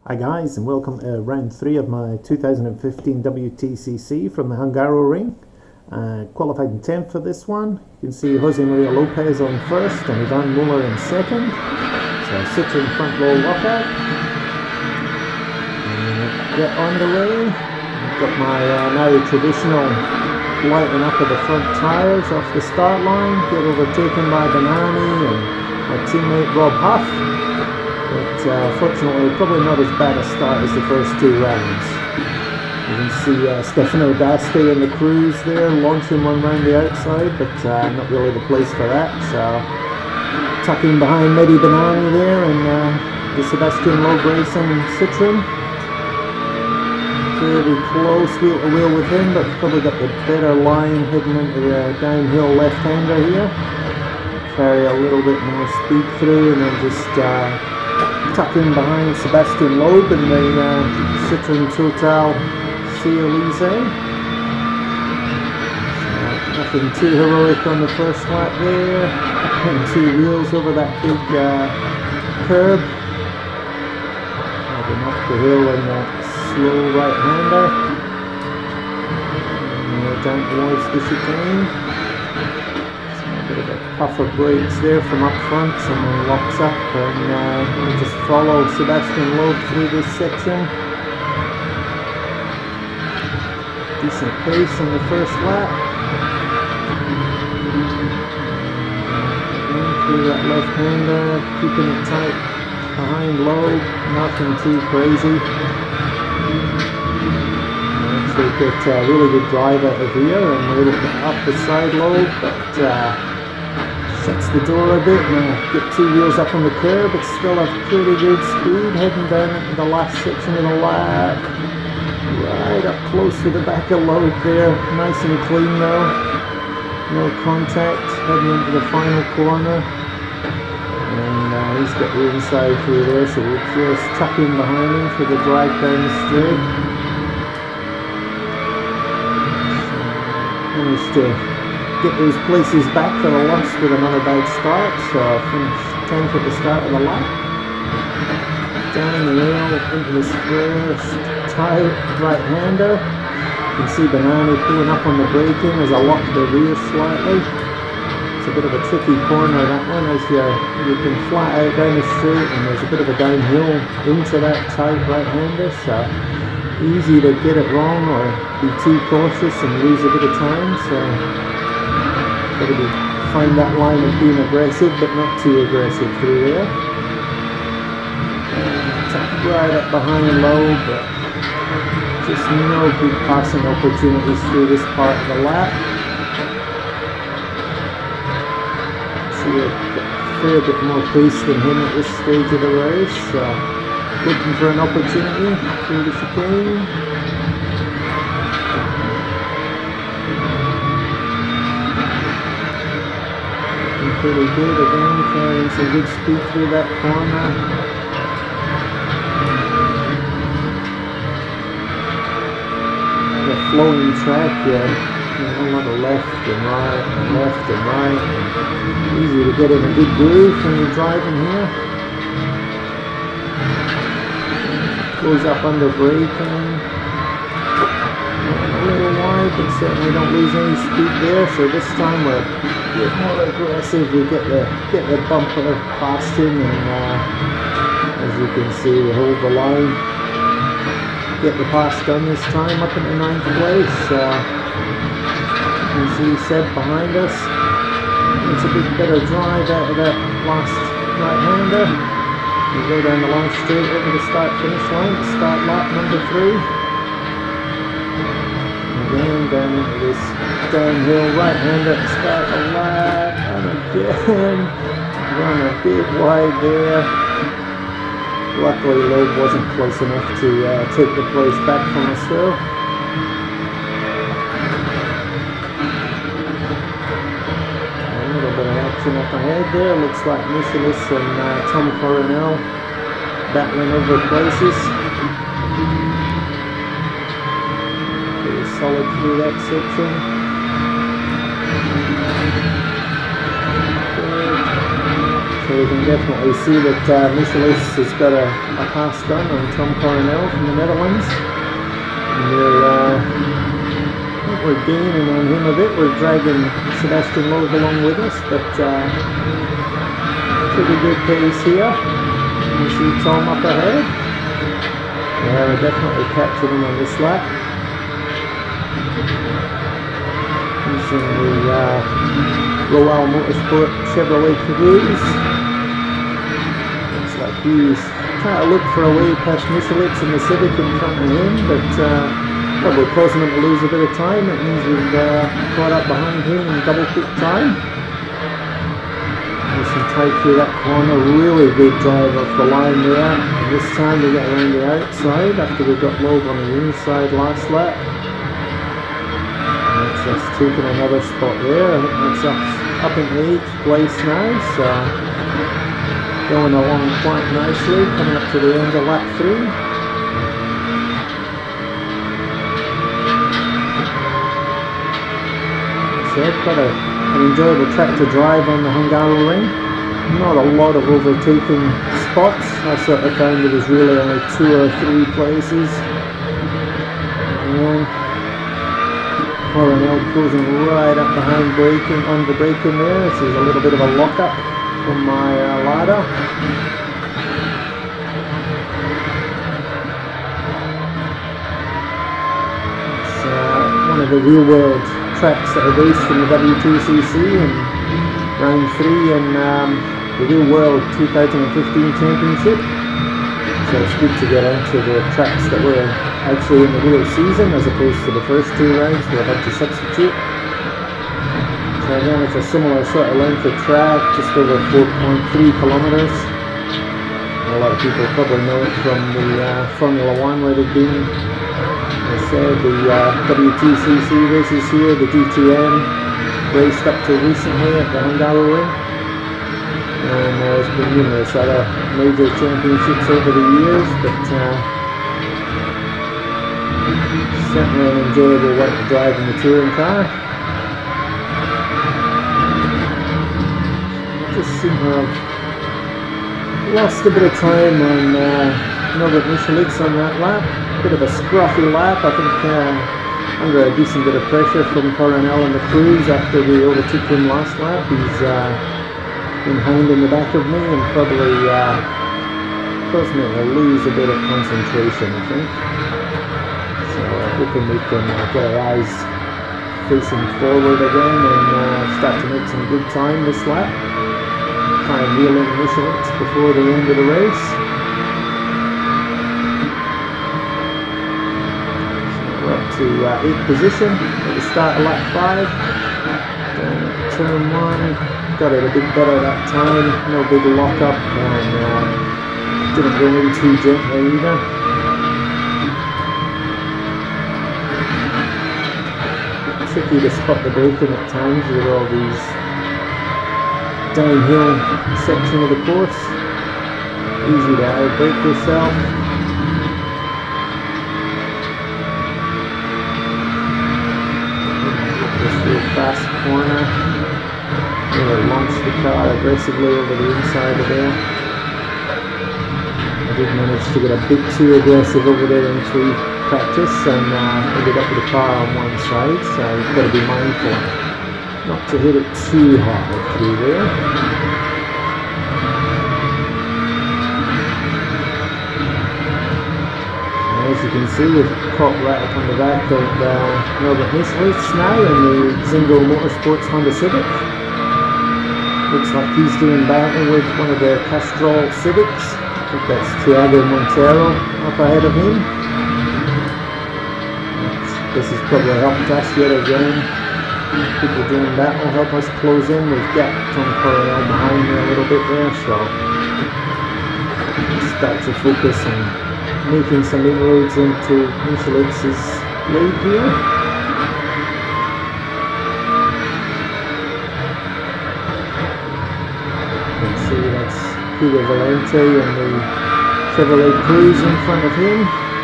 Hi guys, and welcome to round 3 of my 2015 WTCC from the Hungaroring. Qualified in 10th for this one. You can see Jose Maria Lopez on first and Ivan Muller in second. So Citroen front row lockout. Get underway. I've got my now traditional lighting up of the front tyres off the start line. Get overtaken by Banani and my teammate Rob Huff. But fortunately, probably not as bad a start as the first two rounds. You can see Stefano D'Asti and the crews there launching one round the outside, but not really the place for that. So tucking behind Mehdi Banani there and the Sebastian Loeb Racing Citroen. Fairly close wheel to wheel with him, but probably got the better line heading into the downhill left-hander here. Carry a little bit more speed through and then just tuck in behind Sebastian Loeb in the Citroen Total Elise. Nothing too heroic on the first lap there. And two wheels over that big curb. Heading up the hill in that slow right-hander. Down towards the chicane. Bit of a puff of brakes there from up front, someone locks up and we'll just follow Sebastian Loeb through this section. Decent pace on the first lap. Through that left-hander, keeping it tight behind Loeb, nothing too crazy. Actually get a really good drive out of here and a little bit up the side Loeb, but shuts the door a bit and get two wheels up on the curb, but still have pretty good speed heading down into the last section of the lap. Right up close to the back of Loeb there, nice and clean though. No contact heading into the final corner. And he's got the inside through there, so we'll just tuck in behind him for the drive down the straight. Managed to get those places back that I lost with another bad start, so I finished 10th at the start of the lap. Down the rail into this first tight right-hander. You can see Banani pulling up on the braking as I lock the rear slightly. It's a bit of a tricky corner that one, as you can flat out down the straight and there's a bit of a downhill into that tight right-hander, so easy to get it wrong or be too cautious and lose a bit of time. So got to find that line of being aggressive, but not too aggressive through there. Right up behind Loeb, but just no good passing opportunities through this part of the lap. See a fair bit more pace than him at this stage of the race. So looking for an opportunity through the chicane. Pretty good again, carrying some good speed through that corner. The flowing track, a lot of left and right and left and right. And easy to get in a good groove when you're driving here. Goes up under braking. A little wide, but certainly don't lose any speed there. So this time we're a bit more aggressive. We get the bumper past him, and as you can see, we hold the line. Get the pass done this time, up into 9th place. You can see Seb behind us. It's a bit better drive out of that last right-hander. We go down the long straight over the start-finish line to start lap number 3. Again down into this downhill right-hander to start the lap, and again run a bit wide there. Luckily Loeb wasn't close enough to take the place back from us though. A little bit of action up ahead there. Looks like Michelis and Tom Coronel battling over places. Solid through that section. So we can definitely see that Michelis has got a pass done on Tom Coronel from the Netherlands. And we're gaining on him a bit. We're dragging Sebastian Loeb along with us, but pretty good pace here. You see Tom up ahead. Yeah, we're definitely catching him on this lap. He's in the Royal Motorsport Chevrolet Cruise. Looks like he's trying to look for a way past Michelis and the Civic in front of him, but probably causing him to lose a bit of time. It means we've caught up behind him in double quick time. Nice and tight through that corner, really good drive off the line there. And this time we get around the outside after we got Loeb on the inside last lap. That's taking another spot there. I think that's up in 8th place now, so going along quite nicely, coming up to the end of lap 3. So quite an enjoyable track to drive on the Hungaroring. Not a lot of overtaking spots. I sort of found there was really only 2 or 3 places. And Coronel closing right up behind braking, under braking there. This is a little bit of a lock-up from my ladder. It's one of the real-world tracks that are raced in the WTCC in round 3 in the Real World 2015 Championship. So it's good to get onto the tracks that were actually in the real season as opposed to the first 2 rounds where I had to substitute. So again, it's a similar sort of length of track, just over 4.3 kilometers. A lot of people probably know it from the Formula 1 where they've been. As I said, the WTCC races here, the DTM raced up to recently at the Hungaroring. And there's been numerous other major championships over the years, but certainly an enjoyable way to drive in the touring car. Just seem to have lost a bit of time on Norbert Michelis on that lap. Bit of a scruffy lap, I think, under a decent bit of pressure from Coronel and the Cruise after we overtook him last lap. He's been hounding the back of me and probably caused me to lose a bit of concentration, I think. So hoping we can get our eyes facing forward again and start to make some good time this lap. Try and reel in Michelis before the end of the race. So we're up to 8th position at the start of lap 5. Down at turn 1. Got it a bit better that time, no big lock up, and didn't go in too gently either. Tricky to spot the braking at times with all these downhill section of the course. Easy to outbrake yourself. Just a fast corner. Really launched the car aggressively over the inside of there. I did manage to get a bit too aggressive over there in free practice and ended up with the car on one side, so you've got to be mindful not to hit it too hard through there. And as you can see, we've caught right up on the back of Norbert Michelis now in the Zingo Motorsports Honda Civic. Looks like he's doing battle with one of the Castrol Civics. I think that's Thiago Montero up ahead of him. This has probably helped us yet again. People doing battle help us close in. We've got Tom Coronel behind me a little bit there, so start to focus on making some inroads into Michelis' lead here. Hugo Valente and the Chevrolet Cruise in front of him.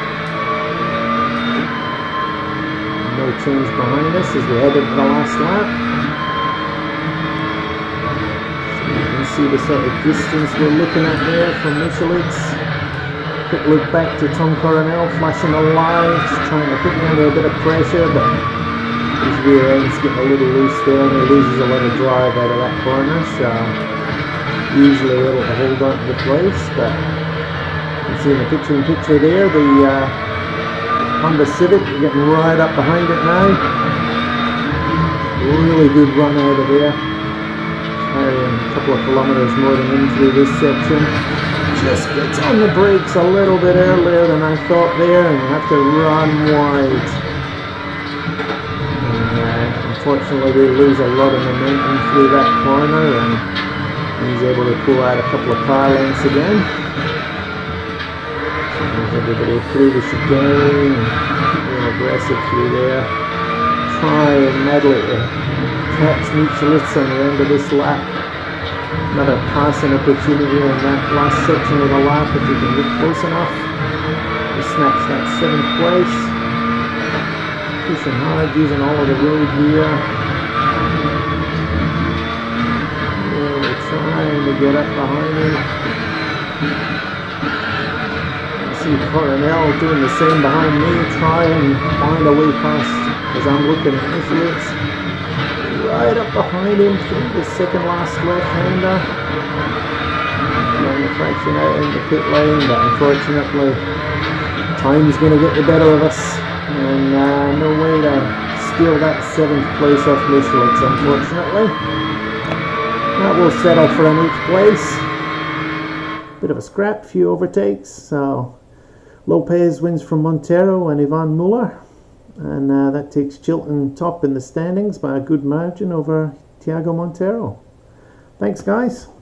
No change behind us as we head into the last lap. So you can see the sort of distance we're looking at there from Michelitz. Quick look back to Tom Coronel, flashing the lights, trying to put me under a bit of pressure, but his rear end's getting a little loose there and he loses a lot of drive out of that corner, so usually able to hold on to the place. But you can see in the picture-in-picture there, the Honda Civic getting right up behind it now. Really good run out of there. Carrying a couple of kilometers more than in through this section. Just gets on the brakes a little bit earlier than I thought there, and you have to run wide. And unfortunately we lose a lot of momentum through that corner, and he's able to pull out a couple of car lengths again. There's everybody through the chicane, real aggressive through there. Try and madly catch Michelitz on the end of this lap. Another passing opportunity in that last section of the lap if we can get close enough to snatch that 7th place. Pushing hard, using all of the road here. Really trying to get up behind him. You see Coronel doing the same behind me, trying to find a way past as I'm looking at Michelitz. Right up behind him through the second last left-hander. Going a fraction out in the pit lane, but unfortunately time's going to get the better of us, and no way to steal that 7th place off Michelitz, unfortunately. That will settle for an 8th place. Bit of a scrap, few overtakes. So Lopez wins from Montero and Ivan Muller. And that takes Chilton top in the standings by a good margin over Thiago Montero. Thanks, guys.